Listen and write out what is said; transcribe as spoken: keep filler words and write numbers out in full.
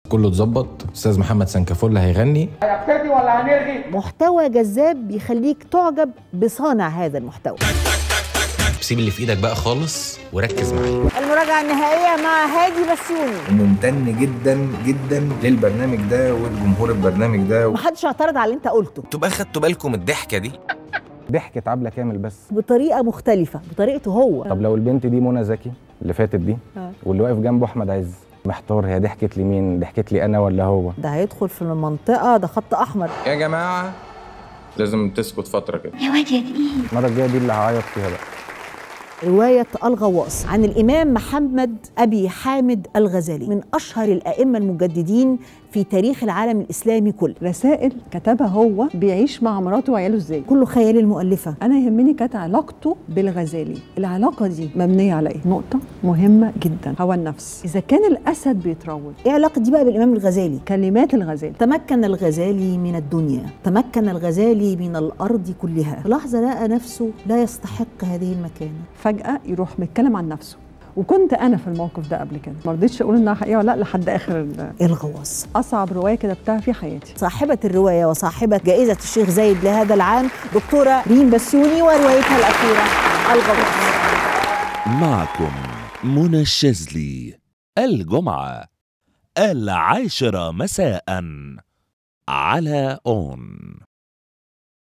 كله اتظبط. استاذ محمد سنكافول هيغني. هيبتدي ولا هنرغي؟ محتوى جذاب بيخليك تعجب بصانع هذا المحتوى. سيب اللي في ايدك بقى خالص وركز معايا. المراجعه النهائيه مع هادي بسيوني. ممتن جدا جدا للبرنامج ده والجمهور البرنامج ده. محدش اعترض على اللي انت قلته. تبقى خدتوا بالكم الضحكه دي؟ ضحكة عبلة كامل بس بطريقه مختلفه، بطريقته هو. طب لو البنت دي منى زكي اللي فاتت دي آه. واللي واقف جنبه احمد عز، محتار هي ضحكت لي مين؟ ضحكت لي انا ولا هو؟ ده هيدخل في المنطقه، ده خط احمر. يا جماعه لازم تسكت فتره كده. يا واد يا دقيق. المره الجايه دي اللي هعيط فيها بقى. رواية الغواص عن الإمام محمد أبي حامد الغزالي، من أشهر الأئمة المجددين في تاريخ العالم الإسلامي كله. رسائل كتبها هو بيعيش مع مراته وعياله ازاي. كله خيال المؤلفة. أنا يهمني كانت علاقته بالغزالي، العلاقة دي مبنية على إيه؟ نقطة مهمة جدا، هو النفس. إذا كان الأسد بيتروض، إيه علاقة دي بقى بالإمام الغزالي؟ كلمات الغزالي. تمكن الغزالي من الدنيا، تمكن الغزالي من الأرض كلها. في لحظة لقى نفسه لا يستحق هذه المكانة، فجأة يروح بيتكلم عن نفسه. وكنت انا في الموقف ده قبل كده، ما رضيتش اقول انها حقيقه ولا لا لحد اخر الغواص. اصعب روايه كتبتها في حياتي. صاحبه الروايه وصاحبه جائزه الشيخ زايد لهذا العام دكتوره ريم بسيوني وروايتها الاخيره الغواص. معكم منى الشاذلي، الجمعه العاشره مساء على أون.